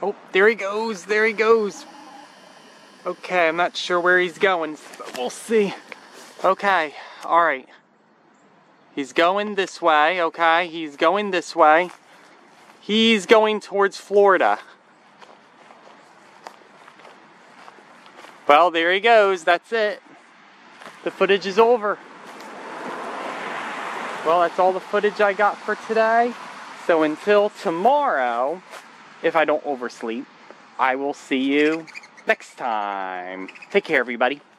Oh, there he goes. There he goes. Okay, I'm not sure where he's going, but we'll see. Okay, alright. He's going this way, okay? He's going this way. He's going towards Florida. Well, there he goes. That's it. The footage is over. Well, that's all the footage I got for today. So until tomorrow, if I don't oversleep, I will see you next time. Take care, everybody.